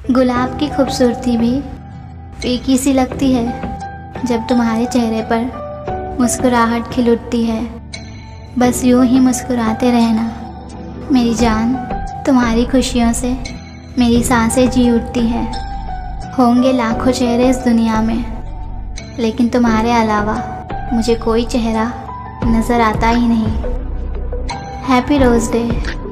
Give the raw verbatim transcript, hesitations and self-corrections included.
गुलाब की खूबसूरती भी फीकी सी लगती है जब तुम्हारे चेहरे पर मुस्कुराहट खिल उठती है। बस यूं ही मुस्कुराते रहना मेरी जान, तुम्हारी खुशियों से मेरी सांसें जी उठती है। होंगे लाखों चेहरे इस दुनिया में, लेकिन तुम्हारे अलावा मुझे कोई चेहरा नज़र आता ही नहीं। Happy rose day.